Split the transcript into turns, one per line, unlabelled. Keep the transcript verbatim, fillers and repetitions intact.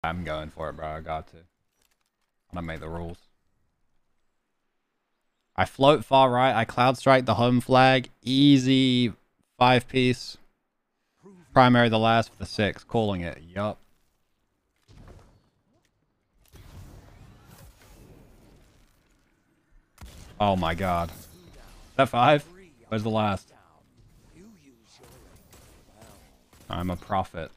I'm going for it, bro. I got to. I don't make the rules. I float far right. I cloud strike the home flag. Easy five piece. Primary the last for the six. Calling it. Yup. Oh my god. Is that five? Where's the last? I'm a prophet.